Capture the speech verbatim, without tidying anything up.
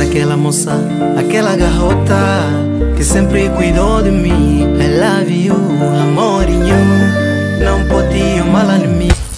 aquela moça, aquela garota que sempre cuidou de mim. I love you, amorinho, não podia mal em mim.